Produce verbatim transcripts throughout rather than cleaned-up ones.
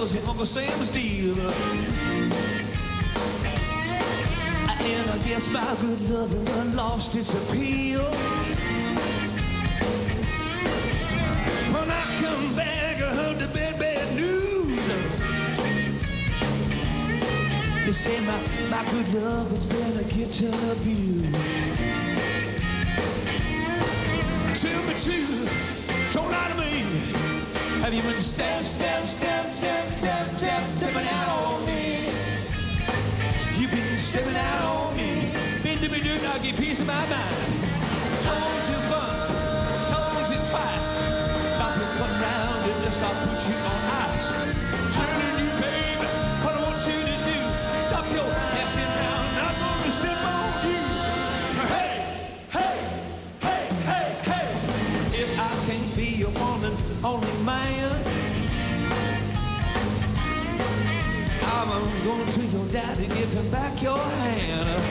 was in Uncle Sam's deal. And I guess my good love lost its appeal. When I come back, I heard the bad, bad news. They say my, my good love has been a kitchen abuse. Tell me true, don't lie to me. Have you been step, step, step, step, step, step, stepping out on me? You've been stepping out on me. Been to me, do not get peace of my mind. Told you once, told you twice. Stop your coming round unless I put you on ice. Turning you, baby, what I want you to do. Stop your messing around, I'm gonna step on you. Hey, hey, hey, hey, hey. If I can't be your one and only man, I'm going to your daddy, give him back your hand.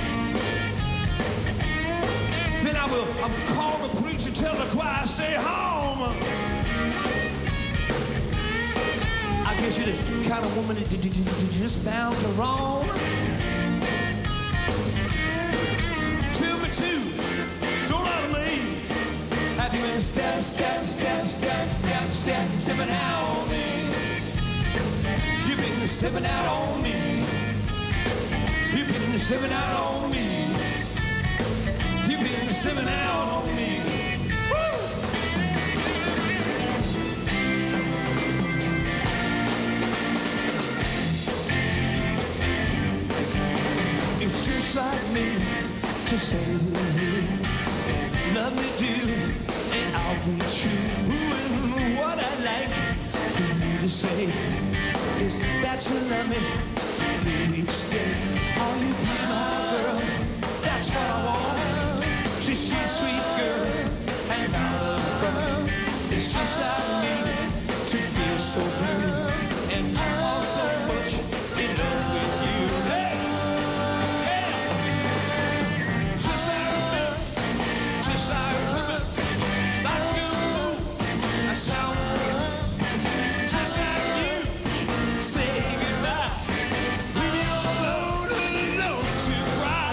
Then I will, I will call the preacher, tell the choir, stay home. I guess you're the kind of woman that you just bound to roam. Tell me too, don't lie to me. Have you been step, step, step, step, step, step, stepping out on me? You've been stepping out on me. You've been stepping out on me. You've been stepping out on me. Woo! It's just like me to say to you, love me do, and I'll be true. Ooh, and what I'd like for you to say is that you love me through each day. Oh, you be my girl, that's what I want. She's she's a sweet girl, and I love her from her. It's just like me to feel so blue, and I'm all so much in love with you. Hey, yeah, just like me, just like women, like you move, that's how I feel. Just like you. Say goodbye. Leave me alone, alone to cry.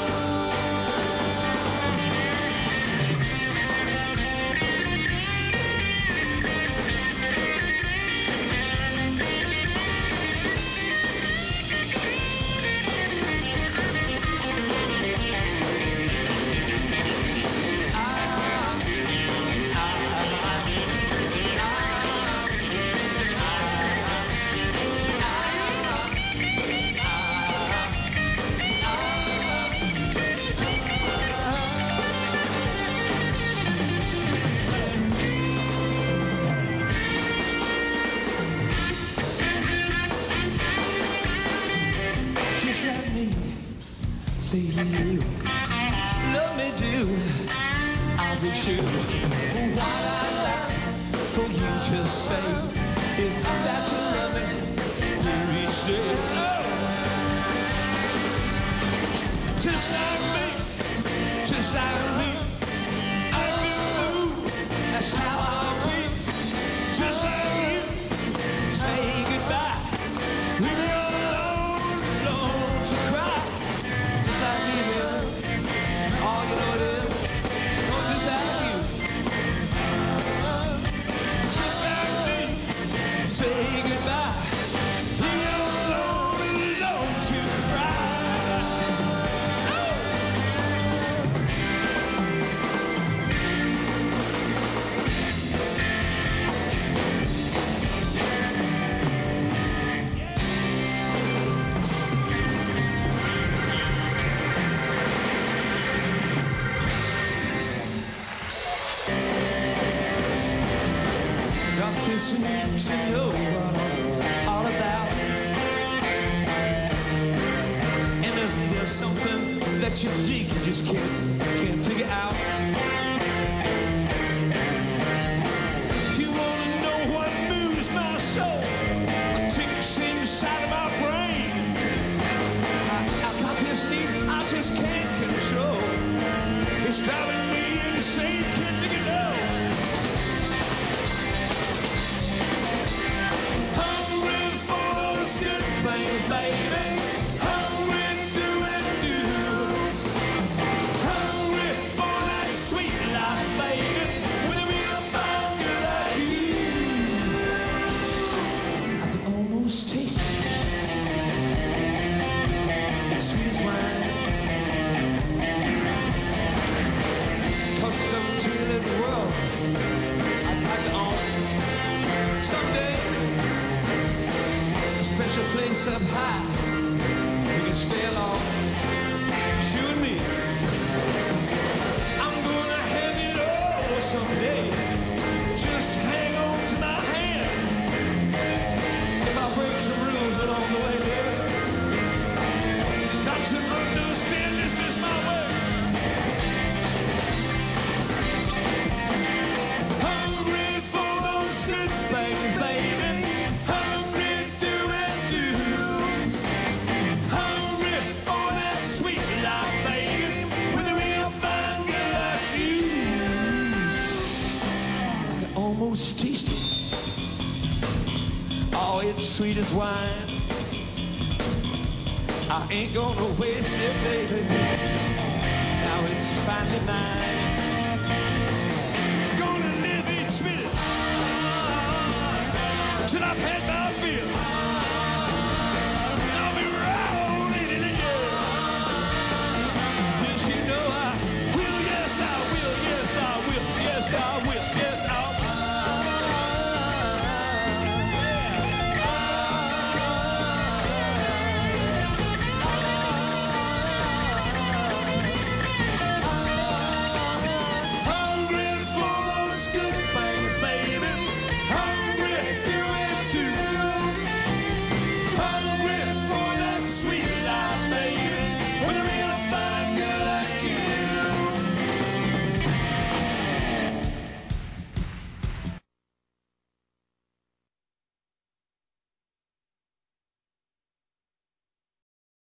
Say you love me do, I'll be sure. What I'd like for you to say is that you love me through each day. Oh. Just like me, just like me, I do move, that's how I'll be. Just like you, say goodbye, leave me alone, alone to cry. All you know it is, oh, just like you, just like me, say goodbye, leave me alone, alone to cry. Oh. Kissing you to know what I'm all about. And there's, there's something that you dig, you just can't, can't figure out. You wanna know what moves my soul? The ticks inside of my brain. I, I got this need I just can't control. It's driving me insane, can't take it out. Hungry sweet as wine. I ain't gonna waste it, baby. Now it's finally mine. Gonna live each minute till I've had my fill.